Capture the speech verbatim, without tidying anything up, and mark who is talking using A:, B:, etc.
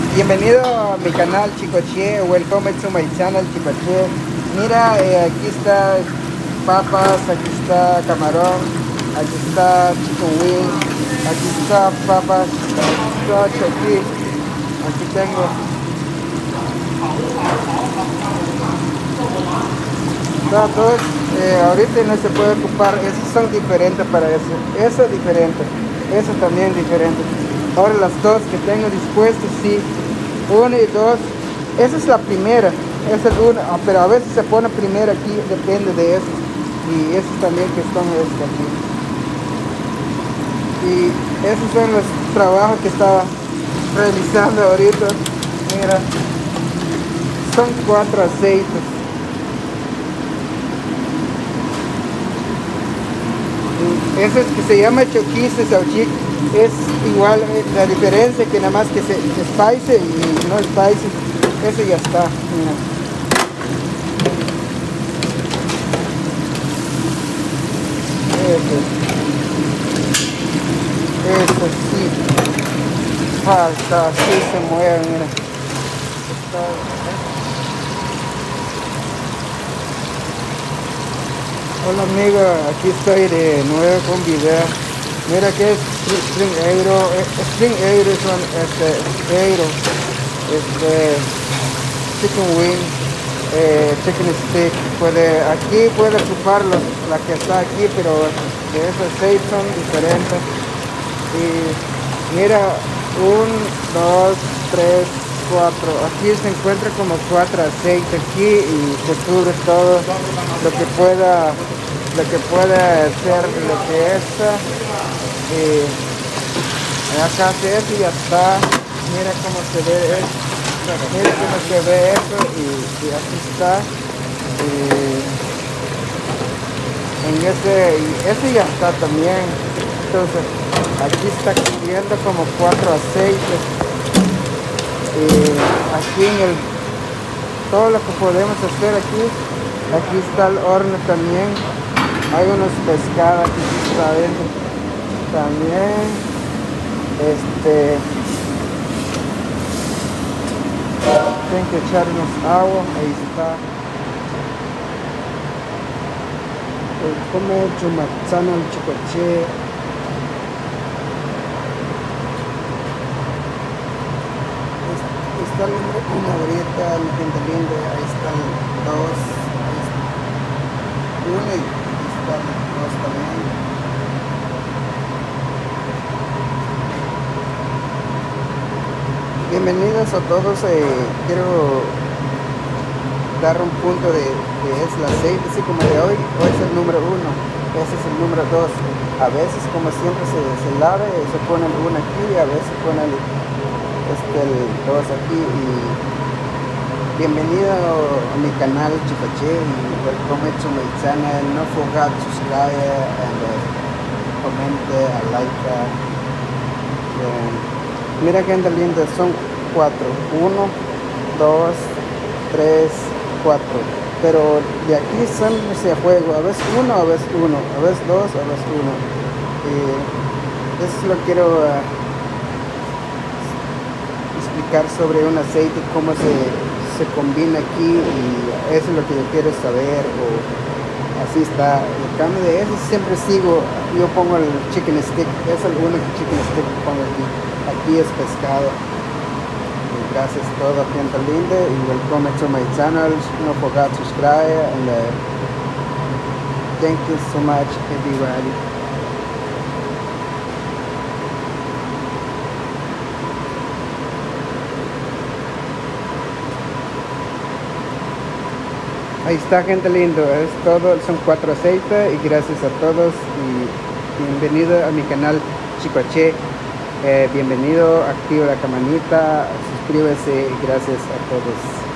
A: Bienvenido a mi canal Chicoche, welcome to my channel Chicoche. Mira, eh, aquí está papas, aquí está camarón, aquí está chicken wing, aquí está papas, aquí está choqui, aquí tengo. Datos, eh, ahorita no se puede ocupar, esos son diferentes para eso, eso es diferente, eso también diferente. Ahora las dos que tengo dispuestas, sí, uno y dos, esa es la primera, esa es una, pero a veces se pone primera aquí, depende de eso, y esos también que están estos aquí. Y esos son los trabajos que estaba realizando ahorita, mira, son cuatro aceites. Eso es que se llama choquis de sauchik, es igual, la diferencia que nada más que se spice y no spice, eso ya está, mira. Eso, eso sí, falta, así se mueve, mira. Está, hola amiga, aquí estoy de nuevo con video. Mira que es Spring Euro, Spring Euro son este Euro, este chicken wing, eh, chicken stick. Puede aquí puede ocupar los, la que está aquí, pero de esos seis son diferentes. Y mira, un, dos, tres, cuatro. Aquí se encuentra como cuatro aceites aquí y se cubre todo lo que pueda lo que pueda ser lo que es. Y acá se eso y ya está. Mira cómo se ve eso, mira cómo se ve eso y, y así está. Y en ese y ese ya está también. Entonces aquí está cubriendo como cuatro aceites. Y aquí en el todo lo que podemos hacer aquí, aquí está el horno también, hay unos pescados aquí que está adentro también, este tienen que echarnos agua, ahí está. Como chumatzano el chicoche. Está el número uno ahorita, mi gente linda, ahí están dos, ahí está uno y están dos también. Bienvenidos a todos, eh, quiero dar un punto de, de es el aceite, así como de hoy, hoy es el número uno, ese es el número dos. A veces como siempre se, se lava, se pone el uno aquí, a veces pone el este el dos aquí. Y bienvenido a mi canal Chicoche y welcome to my channel. No forget to subscribe and uh, comment, uh, like. Uh, uh, mira que anda linda, son cuatro, uno, dos, tres, cuatro, pero de aquí son ese juego, a veces uno, a veces uno, a veces dos, a veces uno. Y eso lo quiero uh, explicar sobre un aceite, cómo se, se combina aquí, y eso es lo que yo quiero saber. O así está. En cambio de eso siempre sigo, yo pongo el chicken stick, es el único chicken stick que pongo aquí. Aquí es pescado. Y gracias a toda gente linda y welcome to my channel. No forget to subscribe and uh, thank you so much everybody. Ahí está, gente lindo, es todo, son cuatro aceites y gracias a todos y bienvenido a mi canal Chicoche, eh, bienvenido, activa la campanita, suscríbase y gracias a todos.